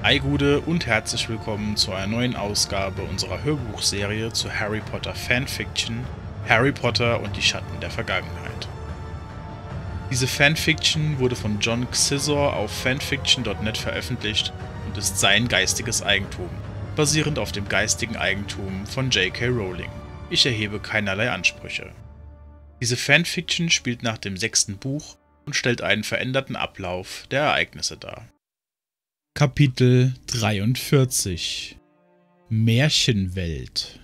Hi Gude und herzlich willkommen zu einer neuen Ausgabe unserer Hörbuchserie zu Harry Potter Fanfiction Harry Potter und die Schatten der Vergangenheit. Diese Fanfiction wurde von John Xizor auf fanfiction.net veröffentlicht und ist sein geistiges Eigentum, basierend auf dem geistigen Eigentum von J.K. Rowling. Ich erhebe keinerlei Ansprüche. Diese Fanfiction spielt nach dem 6. Buch und stellt einen veränderten Ablauf der Ereignisse dar. Kapitel 43 Märchenwelt.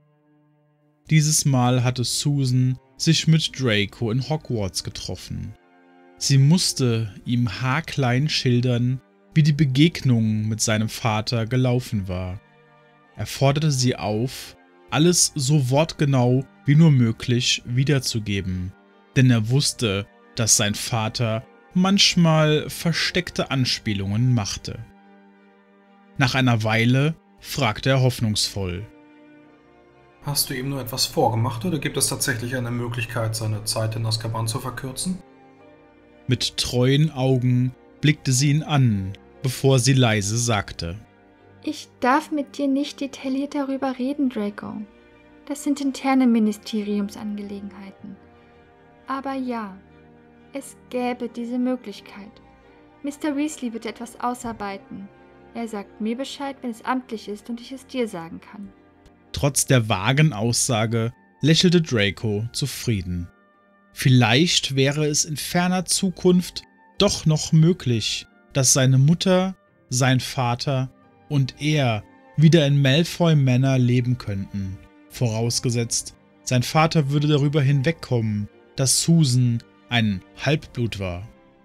Dieses Mal hatte Susan sich mit Draco in Hogwarts getroffen. Sie musste ihm haarklein schildern, wie die Begegnung mit seinem Vater gelaufen war. Er forderte sie auf, alles so wortgenau wie nur möglich wiederzugeben, denn er wusste, dass sein Vater manchmal versteckte Anspielungen machte. Nach einer Weile fragte er hoffnungsvoll: Hast du ihm nur etwas vorgemacht oder gibt es tatsächlich eine Möglichkeit, seine Zeit in Azkaban zu verkürzen? Mit treuen Augen blickte sie ihn an, bevor sie leise sagte: Ich darf mit dir nicht detailliert darüber reden, Draco. Das sind interne Ministeriumsangelegenheiten. Aber ja, es gäbe diese Möglichkeit. Mr. Weasley wird etwas ausarbeiten. Er sagt mir Bescheid, wenn es amtlich ist und ich es dir sagen kann. Trotz der vagen Aussage lächelte Draco zufrieden. Vielleicht wäre es in ferner Zukunft doch noch möglich, dass seine Mutter, sein Vater und er wieder in Malfoy Manor leben könnten. Vorausgesetzt, sein Vater würde darüber hinwegkommen, dass Susan ein Halbblut war.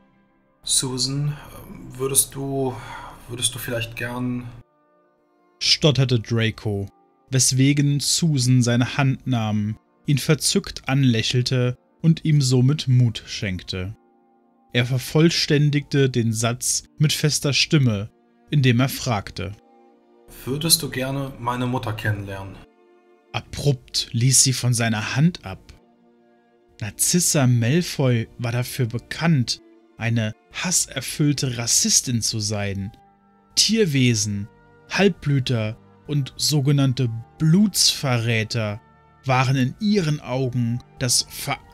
Susan, würdest du vielleicht gern... Stotterte Draco, weswegen Susan seine Hand nahm, ihn verzückt anlächelte und ihm somit Mut schenkte. Er vervollständigte den Satz mit fester Stimme, indem er fragte: Würdest du gerne meine Mutter kennenlernen? Abrupt ließ sie von seiner Hand ab. Narcissa Malfoy war dafür bekannt, eine hasserfüllte Rassistin zu sein. Tierwesen, Halbblüter und sogenannte Blutsverräter waren in ihren Augen das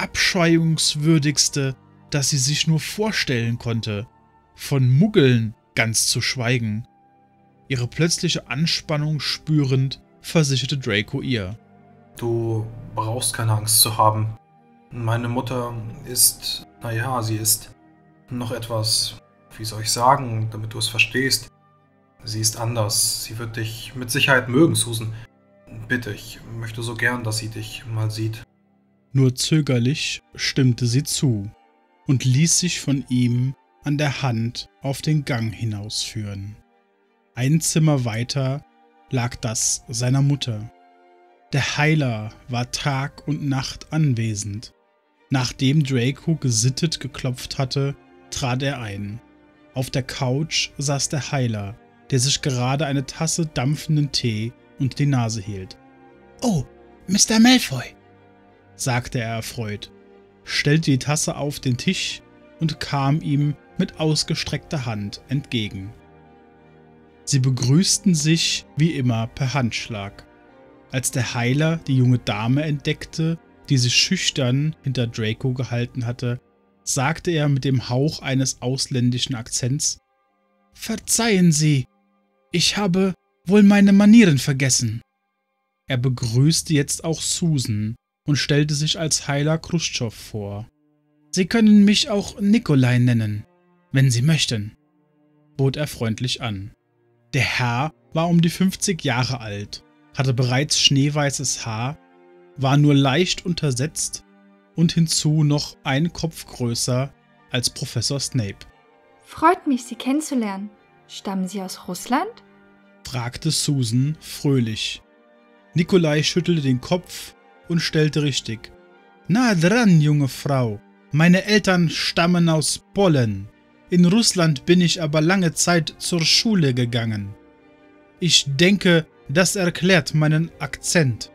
verabscheuungswürdigste, das sie sich nur vorstellen konnte, von Muggeln ganz zu schweigen. Ihre plötzliche Anspannung spürend, versicherte Draco ihr: Du brauchst keine Angst zu haben. Meine Mutter ist, sie ist noch etwas, wie soll ich sagen, damit du es verstehst. Sie ist anders. Sie wird dich mit Sicherheit mögen, Susan. Bitte, ich möchte so gern, dass sie dich mal sieht. Nur zögerlich stimmte sie zu und ließ sich von ihm an der Hand auf den Gang hinausführen. Ein Zimmer weiter lag das seiner Mutter. Der Heiler war Tag und Nacht anwesend. Nachdem Draco gesittet geklopft hatte, trat er ein. Auf der Couch saß der Heiler, der sich gerade eine Tasse dampfenden Tee unter die Nase hielt. »Oh, Mr. Malfoy«, sagte er erfreut, stellte die Tasse auf den Tisch und kam ihm mit ausgestreckter Hand entgegen. Sie begrüßten sich wie immer per Handschlag. Als der Heiler die junge Dame entdeckte, die sich schüchtern hinter Draco gehalten hatte, sagte er mit dem Hauch eines ausländischen Akzents: »Verzeihen Sie, ich habe wohl meine Manieren vergessen.« Er begrüßte jetzt auch Susan und stellte sich als Heiler Kruschtschov vor. »Sie können mich auch Nikolai nennen, wenn Sie möchten«, bot er freundlich an. Der Herr war um die 50 Jahre alt, hatte bereits schneeweißes Haar, war nur leicht untersetzt und hinzu noch einen Kopf größer als Professor Snape. Freut mich, Sie kennenzulernen. Stammen Sie aus Russland? Fragte Susan fröhlich. Nikolai schüttelte den Kopf und stellte richtig: Na dran, junge Frau, meine Eltern stammen aus Polen. In Russland bin ich aber lange Zeit zur Schule gegangen. Ich denke, das erklärt meinen Akzent.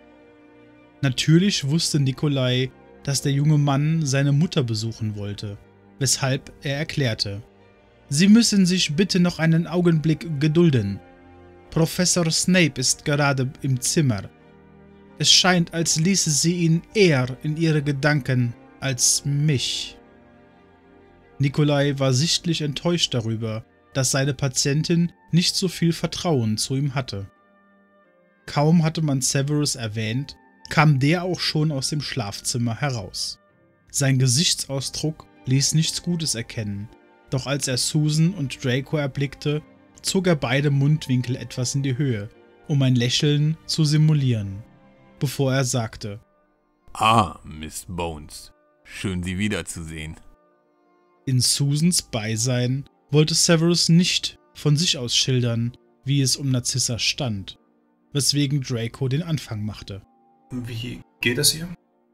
Natürlich wusste Nikolai, dass der junge Mann seine Mutter besuchen wollte, weshalb er erklärte: Sie müssen sich bitte noch einen Augenblick gedulden. Professor Snape ist gerade im Zimmer. Es scheint, als ließe sie ihn eher in ihre Gedanken als mich. Nikolai war sichtlich enttäuscht darüber, dass seine Patientin nicht so viel Vertrauen zu ihm hatte. Kaum hatte man Severus erwähnt, kam der auch schon aus dem Schlafzimmer heraus. Sein Gesichtsausdruck ließ nichts Gutes erkennen, doch als er Susan und Draco erblickte, zog er beide Mundwinkel etwas in die Höhe, um ein Lächeln zu simulieren, bevor er sagte: »Ah, Miss Bones, schön Sie wiederzusehen.« In Susans Beisein wollte Severus nicht von sich aus schildern, wie es um Narcissa stand, weswegen Draco den Anfang machte. Wie geht es ihr?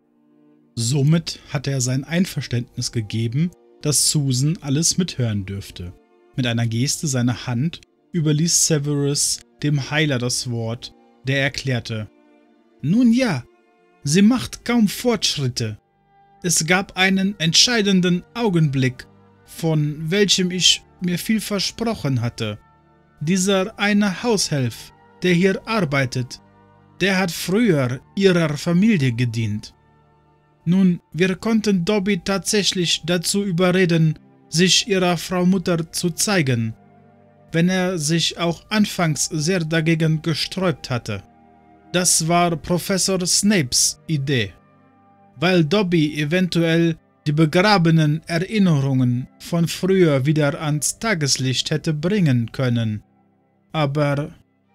Somit hatte er sein Einverständnis gegeben, dass Susan alles mithören dürfte. Mit einer Geste seiner Hand überließ Severus dem Heiler das Wort, der erklärte: »Nun ja, sie macht kaum Fortschritte. Es gab einen entscheidenden Augenblick, von welchem ich mir viel versprochen hatte. Dieser eine Haushelf, der hier arbeitet, der hat früher ihrer Familie gedient. Nun, wir konnten Dobby tatsächlich dazu überreden, sich ihrer Frau Mutter zu zeigen, wenn er sich auch anfangs sehr dagegen gesträubt hatte. Das war Professor Snapes Idee, weil Dobby eventuell die begrabenen Erinnerungen von früher wieder ans Tageslicht hätte bringen können. Aber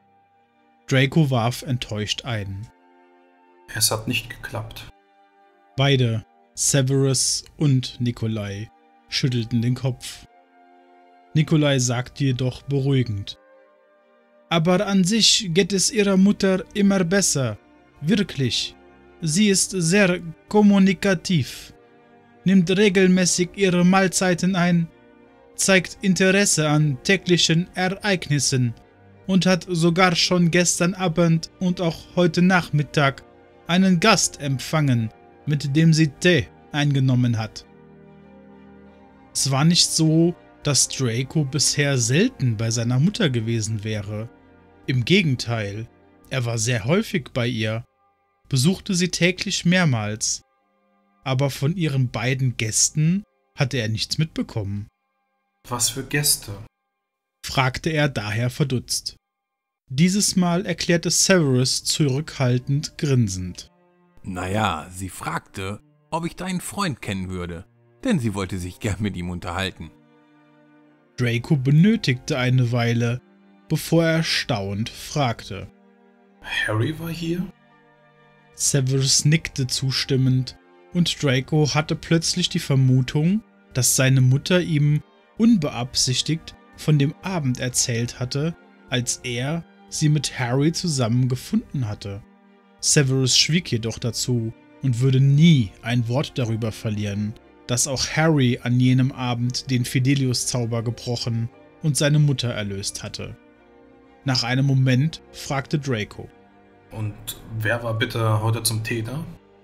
Draco warf enttäuscht ein. Es hat nicht geklappt. Beide, Severus und Nikolai, schüttelten den Kopf. Nikolai sagte jedoch beruhigend: »Aber an sich geht es ihrer Mutter immer besser, wirklich. Sie ist sehr kommunikativ, nimmt regelmäßig ihre Mahlzeiten ein, zeigt Interesse an täglichen Ereignissen und hat sogar schon gestern Abend und auch heute Nachmittag einen Gast empfangen, mit dem sie Tee eingenommen hat.« Es war nicht so, dass Draco bisher selten bei seiner Mutter gewesen wäre. Im Gegenteil, er war sehr häufig bei ihr, besuchte sie täglich mehrmals, aber von ihren beiden Gästen hatte er nichts mitbekommen. Was für Gäste? Fragte er daher verdutzt. Dieses Mal erklärte Severus zurückhaltend grinsend: »Naja, sie fragte, ob ich deinen Freund kennen würde, denn sie wollte sich gern mit ihm unterhalten.« Draco benötigte eine Weile, bevor er erstaunt fragte: Harry war hier? Severus nickte zustimmend, und Draco hatte plötzlich die Vermutung, dass seine Mutter ihm unbeabsichtigt von dem Abend erzählt hatte, als er sie mit Harry zusammen gefunden hatte. Severus schwieg jedoch dazu und würde nie ein Wort darüber verlieren, dass auch Harry an jenem Abend den Fidelius-Zauber gebrochen und seine Mutter erlöst hatte. Nach einem Moment fragte Draco: Und wer war bitte heute zum Tee da?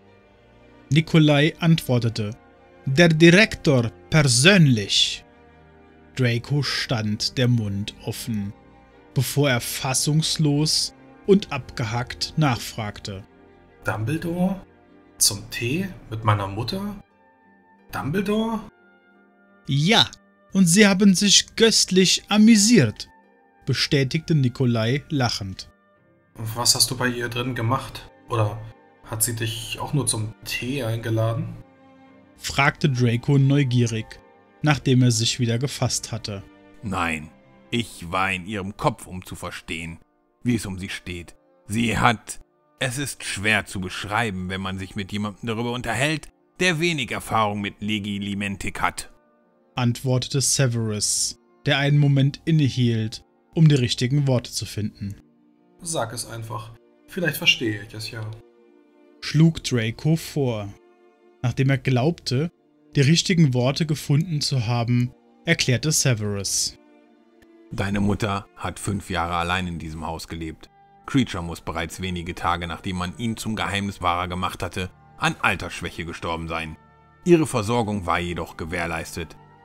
Nikolai antwortete: Der Direktor persönlich. Draco stand der Mund offen, bevor er fassungslos und abgehackt nachfragte: Dumbledore? Zum Tee mit meiner Mutter? Dumbledore? Ja, und sie haben sich köstlich amüsiert, bestätigte Nikolai lachend. Was hast du bei ihr drin gemacht? Oder hat sie dich auch nur zum Tee eingeladen? Fragte Draco neugierig, nachdem er sich wieder gefasst hatte. »Nein, ich war in ihrem Kopf, um zu verstehen, wie es um sie steht. Sie hat... Es ist schwer zu beschreiben, wenn man sich mit jemandem darüber unterhält, der wenig Erfahrung mit Legilimentik hat«, antwortete Severus, der einen Moment innehielt, um die richtigen Worte zu finden. Sag es einfach. Vielleicht verstehe ich es ja. Schlug Draco vor. Nachdem er glaubte, die richtigen Worte gefunden zu haben, erklärte Severus: »Deine Mutter hat 5 Jahre allein in diesem Haus gelebt. Kreacher muss bereits wenige Tage, nachdem man ihn zum Geheimniswahrer gemacht hatte, an Altersschwäche gestorben sein. Ihre Versorgung war jedoch gewährleistet.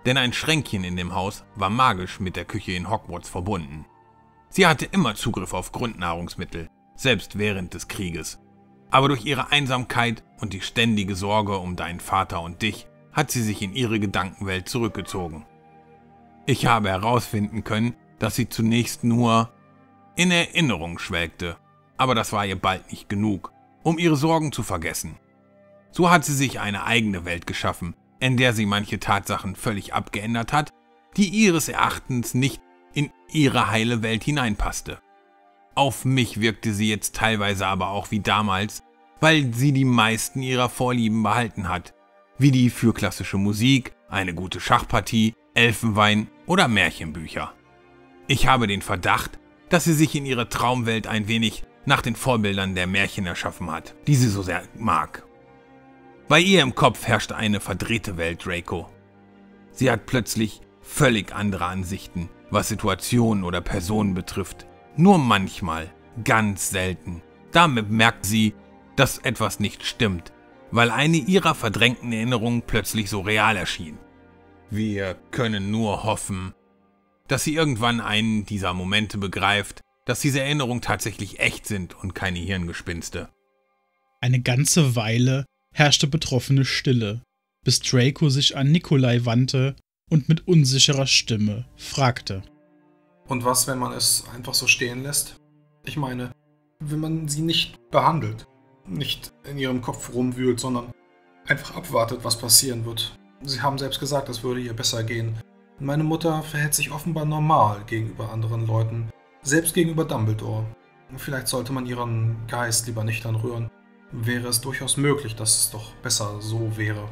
denn ein Schränkchen in dem Haus war magisch mit der Küche in Hogwarts verbunden. Sie hatte immer Zugriff auf Grundnahrungsmittel, selbst während des Krieges. Aber durch ihre Einsamkeit und die ständige Sorge um deinen Vater und dich hat sie sich in ihre Gedankenwelt zurückgezogen. Ich habe herausfinden können, dass sie zunächst nur in Erinnerung schwelgte, aber das war ihr bald nicht genug, um ihre Sorgen zu vergessen. So hat sie sich eine eigene Welt geschaffen, in der sie manche Tatsachen völlig abgeändert hat, die ihres Erachtens nicht in ihre heile Welt hineinpasste. Auf mich wirkte sie jetzt teilweise aber auch wie damals, weil sie die meisten ihrer Vorlieben behalten hat, wie die für klassische Musik, eine gute Schachpartie, Elfenwein oder Märchenbücher. Ich habe den Verdacht, dass sie sich in ihrer Traumwelt ein wenig nach den Vorbildern der Märchen erschaffen hat, die sie so sehr mag. Bei ihr im Kopf herrschte eine verdrehte Welt, Draco. Sie hat plötzlich völlig andere Ansichten, was Situationen oder Personen betrifft. Nur manchmal, ganz selten. Damit merkt sie, dass etwas nicht stimmt, weil eine ihrer verdrängten Erinnerungen plötzlich so real erschien. Wir können nur hoffen, dass sie irgendwann einen dieser Momente begreift, dass diese Erinnerungen tatsächlich echt sind und keine Hirngespinste. Eine ganze Weile herrschte betroffene Stille, bis Draco sich an Nikolai wandte und mit unsicherer Stimme fragte. Und was, wenn man es einfach so stehen lässt? Ich meine, wenn man sie nicht behandelt, nicht in ihrem Kopf rumwühlt, sondern einfach abwartet, was passieren wird. Sie haben selbst gesagt, es würde ihr besser gehen. Meine Mutter verhält sich offenbar normal gegenüber anderen Leuten, selbst gegenüber Dumbledore. Vielleicht sollte man ihren Geist lieber nicht anrühren. Wäre es durchaus möglich, dass es doch besser so wäre.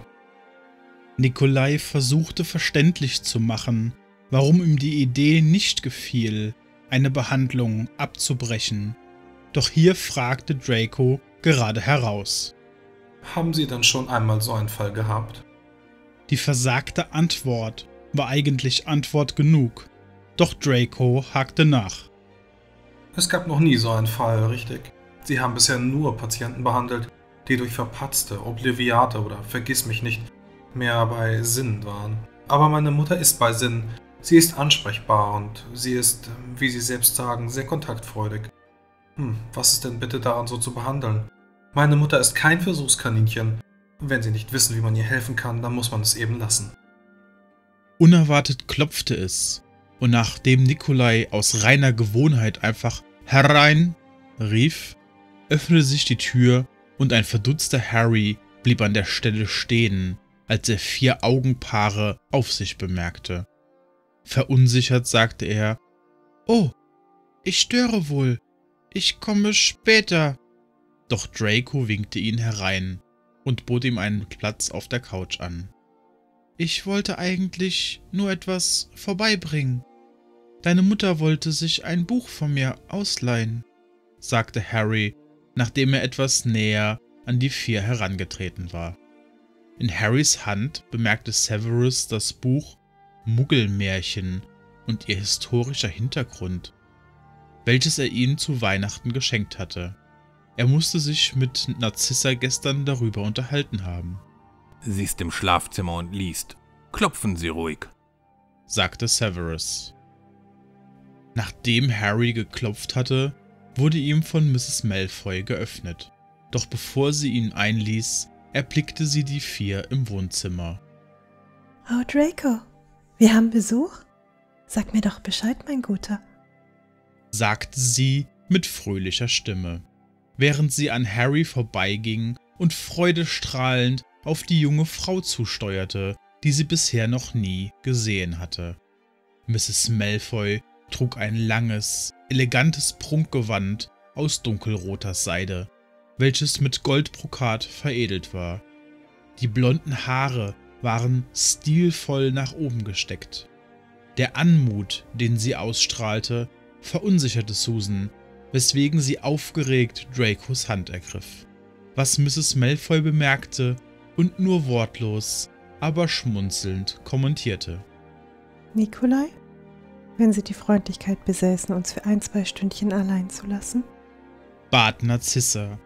Nikolai versuchte verständlich zu machen, warum ihm die Idee nicht gefiel, eine Behandlung abzubrechen. Doch hier fragte Draco gerade heraus. Haben Sie denn schon einmal so einen Fall gehabt? Die versagte Antwort war eigentlich Antwort genug, doch Draco hakte nach. Es gab noch nie so einen Fall, richtig? Sie haben bisher nur Patienten behandelt, die durch verpatzte, Obliviate oder Vergissmich-nicht mehr bei Sinnen waren. Aber meine Mutter ist bei Sinnen. Sie ist ansprechbar und sie ist, wie Sie selbst sagen, sehr kontaktfreudig. Was ist denn bitte daran so zu behandeln? Meine Mutter ist kein Versuchskaninchen. Wenn Sie nicht wissen, wie man ihr helfen kann, dann muss man es eben lassen. Unerwartet klopfte es, und nachdem Nikolai aus reiner Gewohnheit einfach herein rief, öffnete sich die Tür und ein verdutzter Harry blieb an der Stelle stehen, als er 4 Augenpaare auf sich bemerkte. Verunsichert sagte er: »Oh, ich störe wohl. Ich komme später.« Doch Draco winkte ihn herein und bot ihm einen Platz auf der Couch an. »Ich wollte eigentlich nur etwas vorbeibringen. Deine Mutter wollte sich ein Buch von mir ausleihen«, sagte Harry, nachdem er etwas näher an die 4 herangetreten war. In Harrys Hand bemerkte Severus das Buch Muggelmärchen und ihr historischer Hintergrund, welches er ihnen zu Weihnachten geschenkt hatte. Er musste sich mit Narzissa gestern darüber unterhalten haben. Sie ist im Schlafzimmer und liest. Klopfen Sie ruhig, sagte Severus. Nachdem Harry geklopft hatte, wurde ihm von Mrs. Malfoy geöffnet. Doch bevor sie ihn einließ, erblickte sie die 4 im Wohnzimmer. »Oh, Draco, wir haben Besuch? Sag mir doch Bescheid, mein Guter«, sagte sie mit fröhlicher Stimme, während sie an Harry vorbeiging und freudestrahlend auf die junge Frau zusteuerte, die sie bisher noch nie gesehen hatte. Mrs. Malfoy trug ein langes, elegantes Prunkgewand aus dunkelroter Seide, welches mit Goldbrokat veredelt war. Die blonden Haare waren stilvoll nach oben gesteckt. Der Anmut, den sie ausstrahlte, verunsicherte Susan, weswegen sie aufgeregt Dracos Hand ergriff, was Mrs. Malfoy bemerkte und nur wortlos, aber schmunzelnd kommentierte. »Nikolai, wenn Sie die Freundlichkeit besäßen, uns für 1-2 Stündchen allein zu lassen?« bat Narzissa.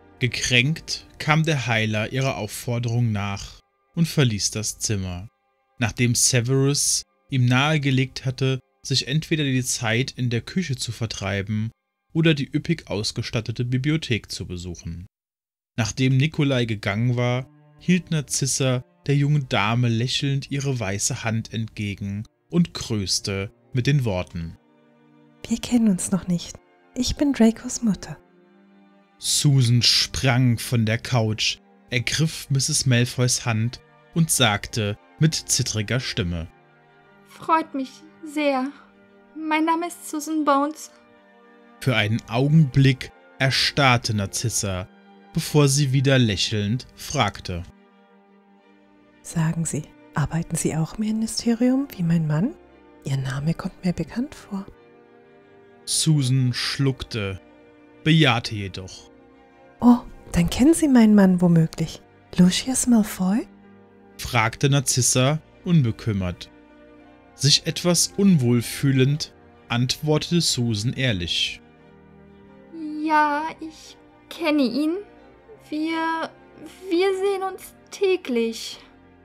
Gekränkt kam der Heiler ihrer Aufforderung nach und verließ das Zimmer. Nachdem Severus ihm nahegelegt hatte, sich entweder die Zeit in der Küche zu vertreiben oder die üppig ausgestattete Bibliothek zu besuchen. Nachdem Nikolai gegangen war, hielt Narzissa der jungen Dame lächelnd ihre weiße Hand entgegen und grüßte mit den Worten: Wir kennen uns noch nicht. Ich bin Dracos Mutter. Susan sprang von der Couch, ergriff Mrs. Malfoys Hand und sagte mit zittriger Stimme: Freut mich sehr. Mein Name ist Susan Bones. Für einen Augenblick erstarrte Narzissa, bevor sie wieder lächelnd fragte: Sagen Sie, arbeiten Sie auch im Ministerium wie mein Mann? Ihr Name kommt mir bekannt vor. Susan schluckte, bejahte jedoch. Oh, dann kennen Sie meinen Mann womöglich. Lucius Malfoy? Fragte Narzissa unbekümmert. Sich etwas unwohl fühlend, antwortete Susan ehrlich: Ja, ich kenne ihn. Wir sehen uns täglich.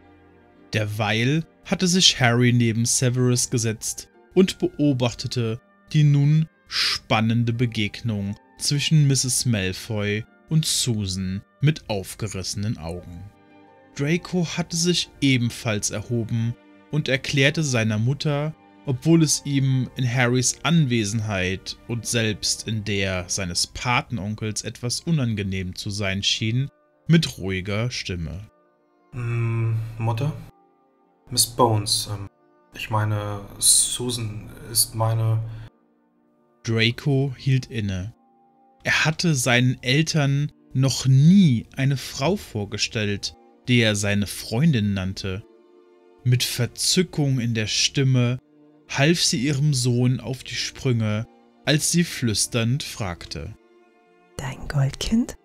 Derweil hatte sich Harry neben Severus gesetzt und beobachtete die nun spannende Begegnung zwischen Mrs. Malfoy und Susan mit aufgerissenen Augen. Draco hatte sich ebenfalls erhoben und erklärte seiner Mutter, obwohl es ihm in Harrys Anwesenheit und selbst in der seines Patenonkels etwas unangenehm zu sein schien, mit ruhiger Stimme: Mutter? Miss Bones, ich meine, Susan ist meine... Draco hielt inne. Er hatte seinen Eltern noch nie eine Frau vorgestellt, die er seine Freundin nannte. Mit Verzückung in der Stimme half sie ihrem Sohn auf die Sprünge, als sie flüsternd fragte: Dein Goldkind?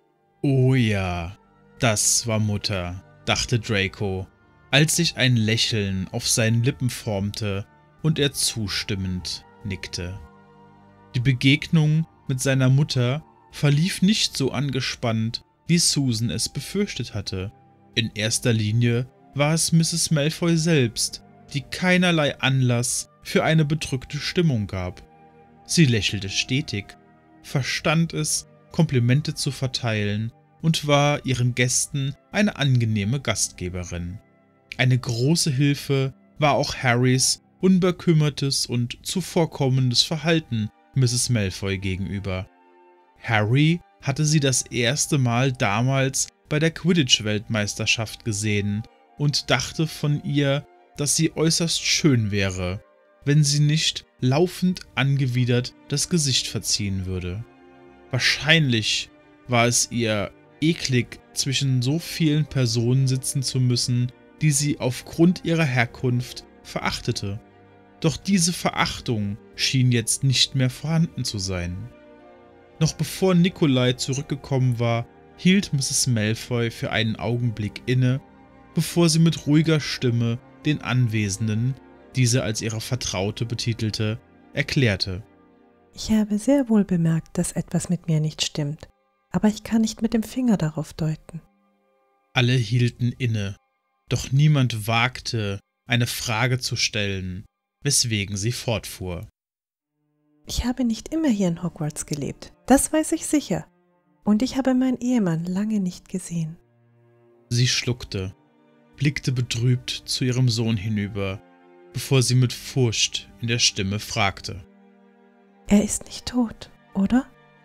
Oh ja, das war Mutter, dachte Draco, als sich ein Lächeln auf seinen Lippen formte und er zustimmend nickte. Die Begegnung mit seiner Mutter verlief nicht so angespannt, wie Susan es befürchtet hatte. In erster Linie war es Mrs. Malfoy selbst, die keinerlei Anlass für eine bedrückte Stimmung gab. Sie lächelte stetig, verstand es, Komplimente zu verteilen und war ihren Gästen eine angenehme Gastgeberin. Eine große Hilfe war auch Harrys unbekümmertes und zuvorkommendes Verhalten Mrs. Malfoy gegenüber. Harry hatte sie das erste Mal damals bei der Quidditch-Weltmeisterschaft gesehen und dachte von ihr, dass sie äußerst schön wäre, wenn sie nicht laufend angewidert das Gesicht verziehen würde. Wahrscheinlich war es ihr eklig, zwischen so vielen Personen sitzen zu müssen, die sie aufgrund ihrer Herkunft verachtete. Doch diese Verachtung schien jetzt nicht mehr vorhanden zu sein. Noch bevor Nikolai zurückgekommen war, hielt Mrs. Malfoy für einen Augenblick inne, bevor sie mit ruhiger Stimme den Anwesenden, diese als ihre Vertraute betitelte, erklärte: Ich habe sehr wohl bemerkt, dass etwas mit mir nicht stimmt, aber ich kann nicht mit dem Finger darauf deuten. Alle hielten inne, doch niemand wagte, eine Frage zu stellen, weswegen sie fortfuhr. Ich habe nicht immer hier in Hogwarts gelebt, das weiß ich sicher. Und ich habe meinen Ehemann lange nicht gesehen. Sie schluckte, blickte betrübt zu ihrem Sohn hinüber, bevor sie mit Furcht in der Stimme fragte: Er ist nicht tot, oder?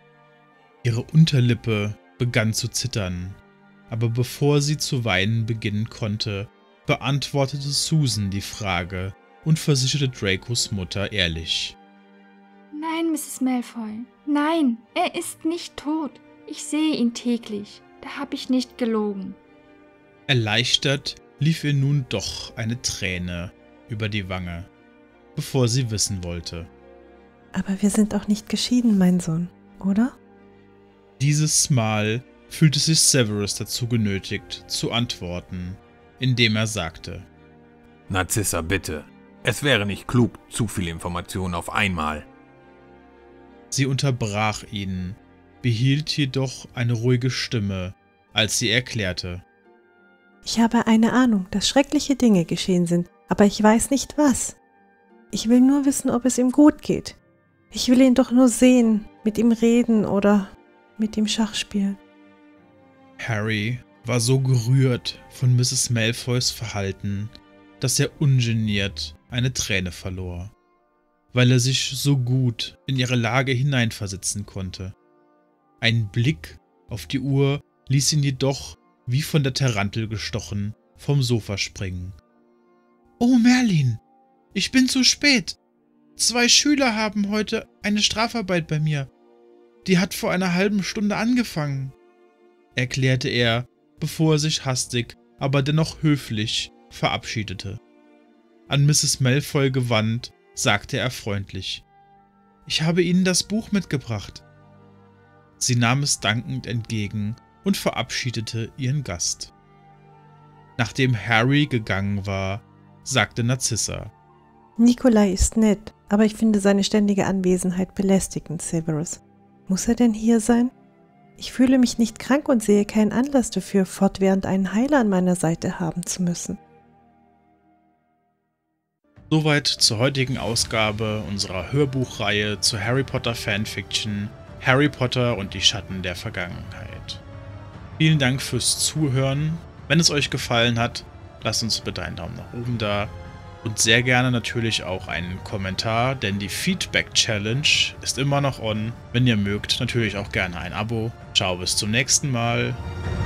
Ihre Unterlippe begann zu zittern, aber bevor sie zu weinen beginnen konnte, beantwortete Susan die Frage und versicherte Dracos Mutter ehrlich: Nein, Mrs. Malfoy. Nein, er ist nicht tot. Ich sehe ihn täglich. Da habe ich nicht gelogen. Erleichtert lief ihr nun doch eine Träne über die Wange, bevor sie wissen wollte. Aber wir sind auch nicht geschieden, mein Sohn, oder? Dieses Mal fühlte sich Severus dazu genötigt, zu antworten, indem er sagte: Narzissa, bitte. Es wäre nicht klug, zu viel Information auf einmal. Sie unterbrach ihn, behielt jedoch eine ruhige Stimme, als sie erklärte: Ich habe eine Ahnung, dass schreckliche Dinge geschehen sind, aber ich weiß nicht was. Ich will nur wissen, ob es ihm gut geht. Ich will ihn doch nur sehen, mit ihm reden oder mit ihm Schach spielen. Harry war so gerührt von Mrs. Malfoys Verhalten, dass er ungeniert eine Träne verlor, weil er sich so gut in ihre Lage hineinversetzen konnte. Ein Blick auf die Uhr ließ ihn jedoch, wie von der Tarantel gestochen, vom Sofa springen. »Oh Merlin, ich bin zu spät. 2 Schüler haben heute eine Strafarbeit bei mir. Die hat vor einer halben Stunde angefangen«, erklärte er, bevor er sich hastig, aber dennoch höflich verabschiedete. An Mrs. Malfoy gewandt, sagte er freundlich: »Ich habe Ihnen das Buch mitgebracht.« Sie nahm es dankend entgegen und verabschiedete ihren Gast. Nachdem Harry gegangen war, sagte Narzissa: Nikolai ist nett, aber ich finde seine ständige Anwesenheit belästigend, Severus. Muss er denn hier sein? Ich fühle mich nicht krank und sehe keinen Anlass dafür, fortwährend einen Heiler an meiner Seite haben zu müssen. Soweit zur heutigen Ausgabe unserer Hörbuchreihe zu Harry Potter Fanfiction Harry Potter und die Schatten der Vergangenheit. Vielen Dank fürs Zuhören. Wenn es euch gefallen hat, lasst uns bitte einen Daumen nach oben da und sehr gerne natürlich auch einen Kommentar, denn die Feedback Challenge ist immer noch on. Wenn ihr mögt, natürlich auch gerne ein Abo. Ciao, bis zum nächsten Mal.